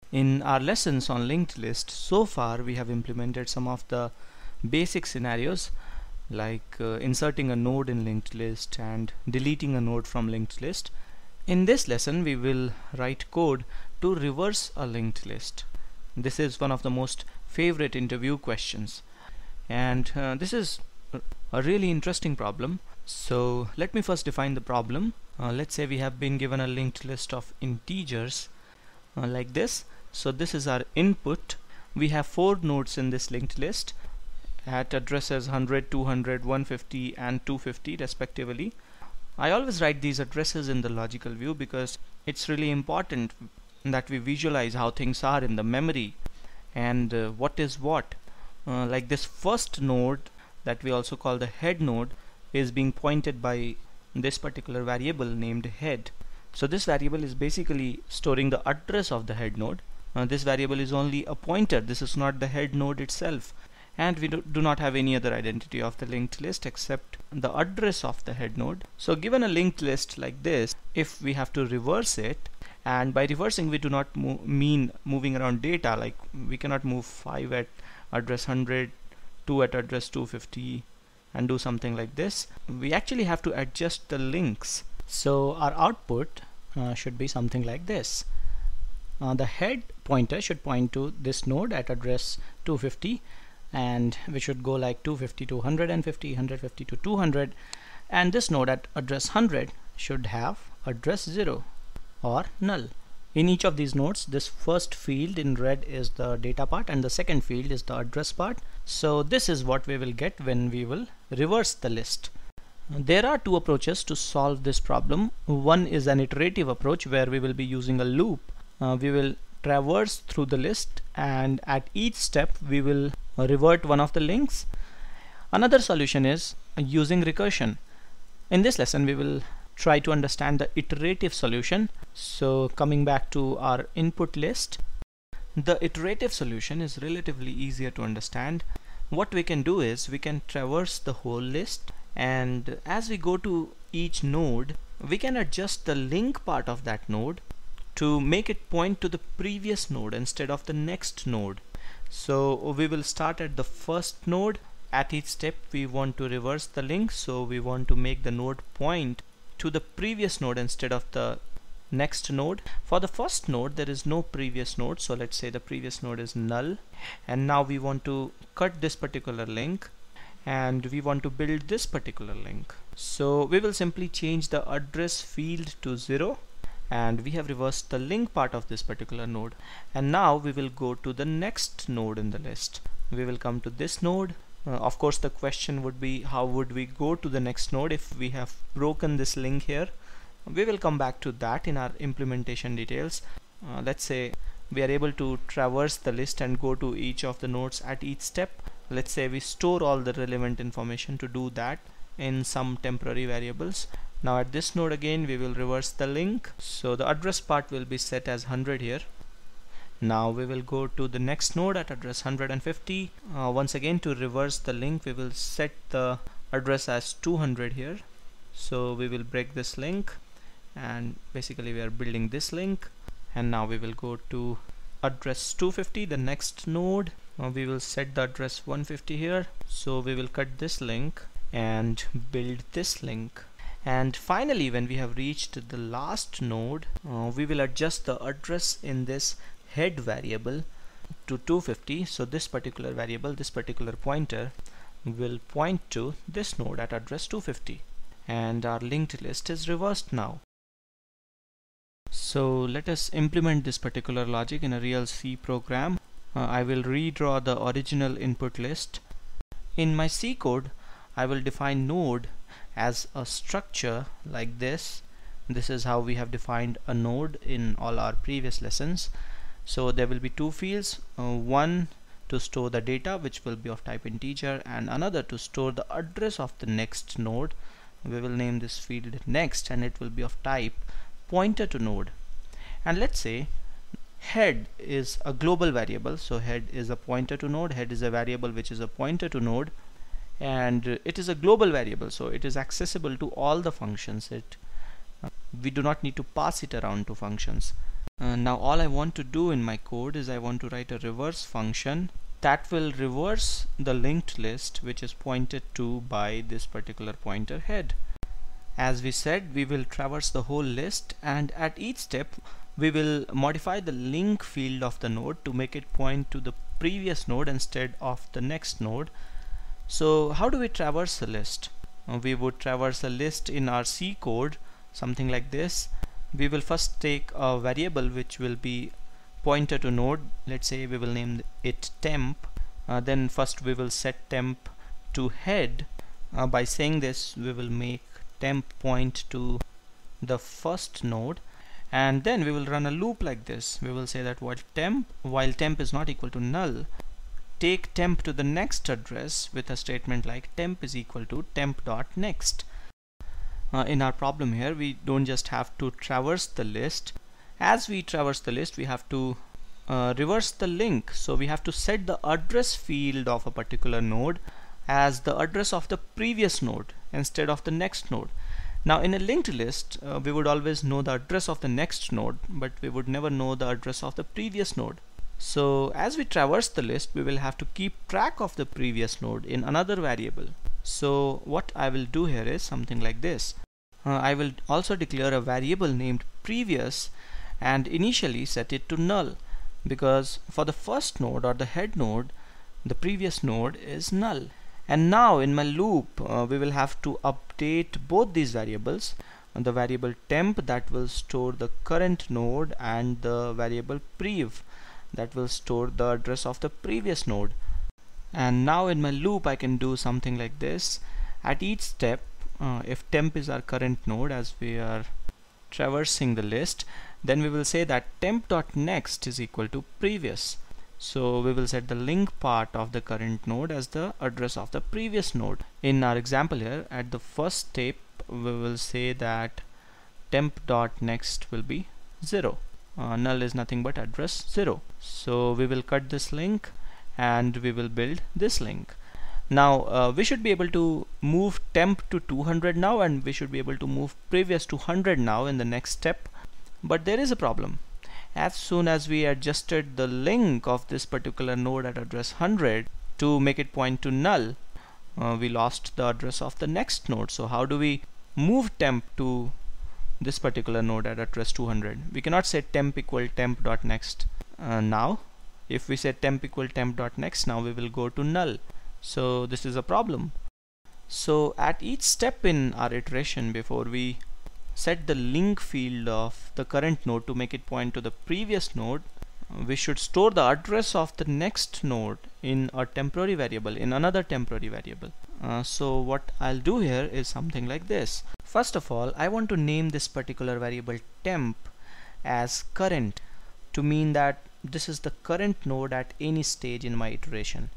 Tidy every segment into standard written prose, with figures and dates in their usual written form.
In our lessons on linked list, so far we have implemented some of the basic scenarios like inserting a node in linked list and deleting a node from linked list. In this lesson we will write code to reverse a linked list. This is one of the most favorite interview questions, and this is a really interesting problem. So let me first define the problem. Let's say we have been given a linked list of integers like this. So this is our input. We have 4 nodes in this linked list at addresses 100, 200, 150 and 250 respectively. I always write these addresses in the logical view because it's really important that we visualize how things are in the memory and what is what. Like this first node that we also call the head node is being pointed by this particular variable named head. So this variable is basically storing the address of the head node. This variable is only a pointer. This is not the head node itself, and we do not have any other identity of the linked list except the address of the head node. So given a linked list like this, if we have to reverse it, and by reversing we do not mean moving around data, like we cannot move 5 at address 100, 2 at address 250 and do something like this. We actually have to adjust the links. So our output should be something like this. The head pointer should point to this node at address 250, and we should go like 250 to 150, 150 to 200, and this node at address 100 should have address 0 or null. In each of these nodes, this first field in red is the data part and the second field is the address part. So this is what we will get when we will reverse the list. There are 2 approaches to solve this problem. One is an iterative approach where we will be using a loop. We will traverse through the list, and at each step we will revert one of the links. Another solution is using recursion. In this lesson we will try to understand the iterative solution. So coming back to our input list, the iterative solution is relatively easier to understand. What we can do is we can traverse the whole list, and as we go to each node we can adjust the link part of that node to make it point to the previous node instead of the next node. So we will start at the first node. At each step we want to reverse the link, so we want to make the node point to the previous node instead of the next node. For the first node there is no previous node, so let's say the previous node is null, and now we want to cut this particular link and we want to build this particular link. So we will simply change the address field to 0, and we have reversed the link part of this particular node. And now we will go to the next node in the list. We will come to this node. Of course the question would be, how would we go to the next node if we have broken this link here? We will come back to that in our implementation details. Let's say we are able to traverse the list and go to each of the nodes at each step. Let's say we store all the relevant information to do that in some temporary variables. Now at this node again we will reverse the link, so the address part will be set as 100 here. Now we will go to the next node at address 150. Once again, to reverse the link we will set the address as 200 here. So we will break this link, and basically we are building this link. And now we will go to address 250, the next node. We will set the address 150 here, so we will cut this link and build this link. And finally, when we have reached the last node, we will adjust the address in this head variable to 250. So this particular variable, this particular pointer, will point to this node at address 250, and our linked list is reversed now. So let us implement this particular logic in a real C program. I will redraw the original input list. In my C code I will define node as a structure like this. This is how we have defined a node in all our previous lessons. So there will be 2 fields, one to store the data which will be of type integer, and another to store the address of the next node. We will name this field next, and it will be of type pointer to node. And let's say head is a global variable, so head is a pointer to node. Head is a variable which is a pointer to node, and it is a global variable, so it is accessible to all the functions. We do not need to pass it around to functions. Now all I want to do in my code is I want to write a reverse function that will reverse the linked list which is pointed to by this particular pointer head. As we said, we will traverse the whole list, and at each step we will modify the link field of the node to make it point to the previous node instead of the next node. So how do we traverse the list? We would traverse a list in our C code something like this. We will first take a variable which will be pointer to node. Let's say we will name it temp. Then first we will set temp to head. By saying this, we will make temp point to the first node, and then we will run a loop like this. We will say that while temp is not equal to null, take temp to the next address with a statement like temp is equal to temp.next. In our problem here, we don't just have to traverse the list. As we traverse the list, we have to reverse the link. So we have to set the address field of a particular node as the address of the previous node instead of the next node. Now in a linked list, we would always know the address of the next node, but we would never know the address of the previous node. So as we traverse the list, we will have to keep track of the previous node in another variable. So what I will do here is something like this. I will also declare a variable named previous and initially set it to null, because for the first node or the head node, the previous node is null. And now in my loop, we will have to update both these variables, the variable temp that will store the current node and the variable prev that will store the address of the previous node. And now in my loop I can do something like this. At each step, if temp is our current node as we are traversing the list, then we will say that temp.next is equal to previous. So we will set the link part of the current node as the address of the previous node. In our example here, at the first step we will say that temp.next will be 0. Null is nothing but address 0. So we will cut this link and we will build this link. Now we should be able to move temp to 200 now, and we should be able to move previous to 100 now in the next step. But there is a problem. As soon as we adjusted the link of this particular node at address 100 to make it point to null, we lost the address of the next node. So how do we move temp to this particular node at address 200? We cannot say temp equal temp.next now. If we say temp equal temp.next, now we will go to null. So this is a problem. So at each step in our iteration, before we set the link field of the current node to make it point to the previous node, we should store the address of the next node in a temporary variable, in another temporary variable. So what I'll do here is something like this. First of all, I want to name this particular variable temp as current to mean that this is the current node at any stage in my iteration.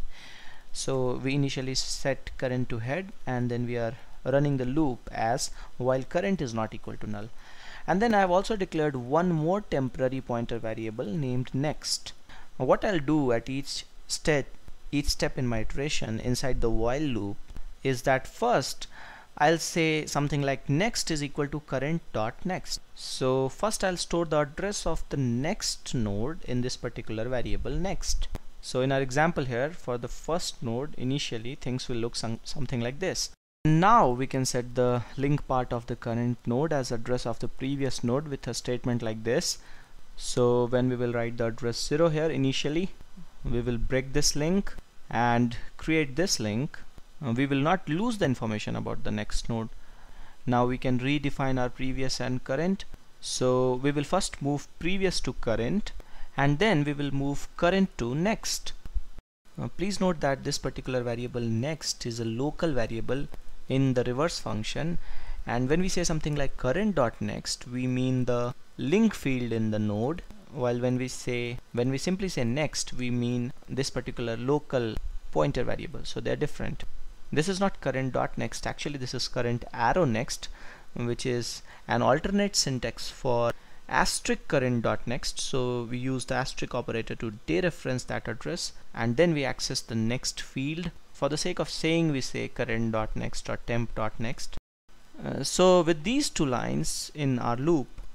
So we initially set current to head, and then we are running the loop as while current is not equal to null. And then I have also declared one more temporary pointer variable named next. What I'll do at each step in my iteration inside the while loop is that first I'll say something like next is equal to current dot next. So first I'll store the address of the next node in this particular variable next. So in our example here, for the first node, initially things will look something like this. Now we can set the link part of the current node as address of the previous node with a statement like this. So when we will write the address 0 here initially, we will break this link and create this link. We will not lose the information about the next node. Now we can redefine our previous and current. So we will first move previous to current, and then we will move current to next. Please note that this particular variable next is a local variable in the reverse function, and when we say something like current.next, we mean the link field in the node, while when we simply say next, we mean this particular local pointer variable. So they are different. This is not current.next, actually this is current arrow next, which is an alternate syntax for asterisk current.next. So we use the asterisk operator to dereference that address, and then we access the next field. For the sake of saying, we say current.next or temp.next. So with these two lines in our loop,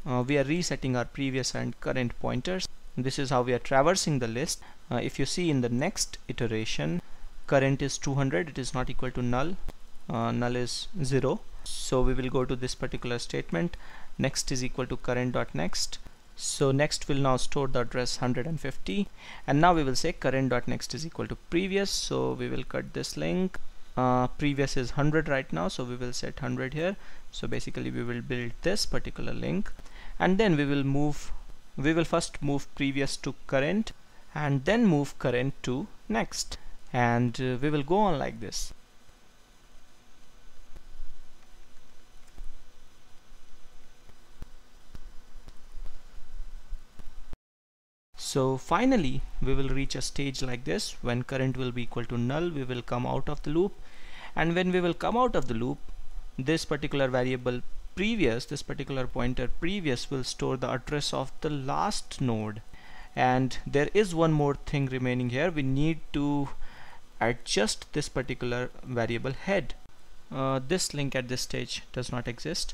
we are resetting our previous and current pointers. This is how we are traversing the list. If you see in the next iteration, current is 200, it is not equal to null. Null is 0. So we will go to this particular statement. Next is equal to current.next. So next will now store the address 150, and now we will say current.next is equal to previous. So we will cut this link. Previous is 100 right now, so we will set 100 here. So basically we will build this particular link, and then we will first move previous to current and then move current to next, and we will go on like this. So finally we will reach a stage like this. When current will be equal to null, we will come out of the loop, and when we will come out of the loop, this particular variable previous, this particular pointer previous, will store the address of the last node. And there is one more thing remaining here. We need to adjust this particular variable head. This link at this stage does not exist,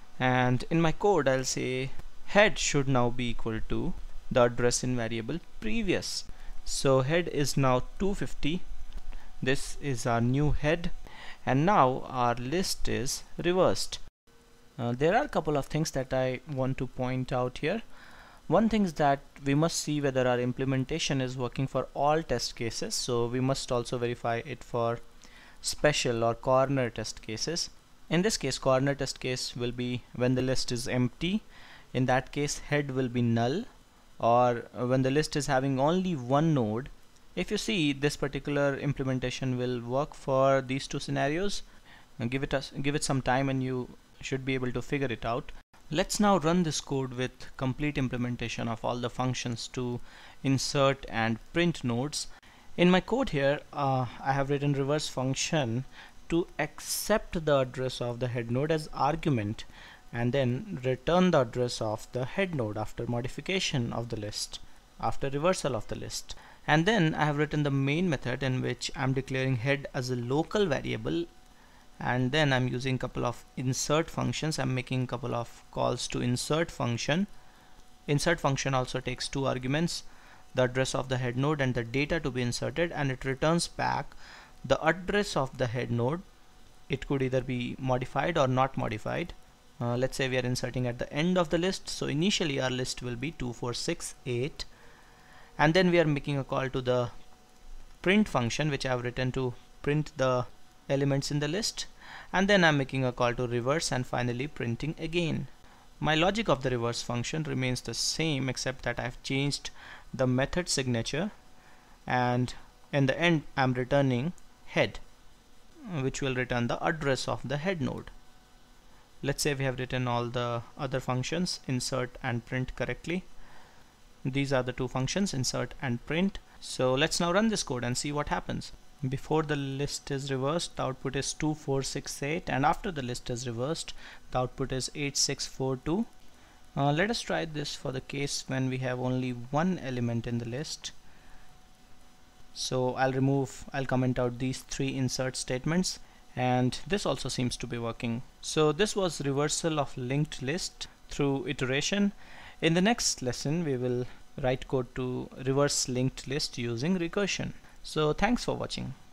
and in my code I'll say head should now be equal to the address in variable previous. So head is now 250. This is our new head, and now our list is reversed. There are a couple of things that I want to point out here. One thing is that we must see whether our implementation is working for all test cases, so we must also verify it for special or corner test cases. In this case, corner test case will be when the list is empty. In that case, head will be null, or when the list is having only one node. If you see, this particular implementation will work for these two scenarios. Give it some time and you should be able to figure it out. Let's now run this code with complete implementation of all the functions to insert and print nodes. In my code here, I have written reverse function to accept the address of the head node as argument, and then return the address of the head node after modification of the list, after reversal of the list. And then I have written the main method in which I'm declaring head as a local variable, and then I'm using a couple of insert functions. I'm making a couple of calls to insert function. Insert function also takes two arguments, the address of the head node and the data to be inserted, and it returns back the address of the head node. It could either be modified or not modified. Let's say we are inserting at the end of the list, so initially our list will be 2468, and then we are making a call to the print function, which I have written to print the elements in the list, and then I'm making a call to reverse and finally printing again. My logic of the reverse function remains the same, except that I've changed the method signature, and in the end I'm returning head, which will return the address of the head node. Let's say we have written all the other functions, insert and print, correctly. These are the two functions, insert and print. So let's now run this code and see what happens. Before the list is reversed, the output is 2468, and after the list is reversed, the output is 8642. Let us try this for the case when we have only one element in the list. So I'll comment out these three insert statements, and this also seems to be working. So this was reversal of linked list through iteration. In the next lesson we will write code to reverse linked list using recursion. So thanks for watching.